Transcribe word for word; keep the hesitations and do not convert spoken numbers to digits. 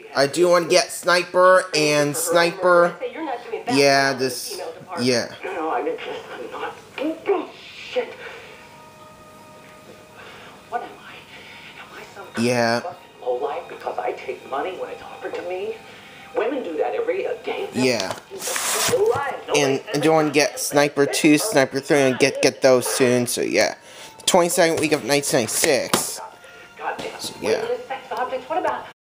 I do want to get Sniper and Sniper. Yeah, this. Yeah. No, no, I'm not. Shit. What am I? Am I some kind Yeah. of fucking lowlife because I take money when it's offered to me? Women do that every day. Yeah. And I do want to get Sniper two, Sniper three, and get get those soon. So yeah, the twenty-second week of nineteen ninety-six. So yeah. What about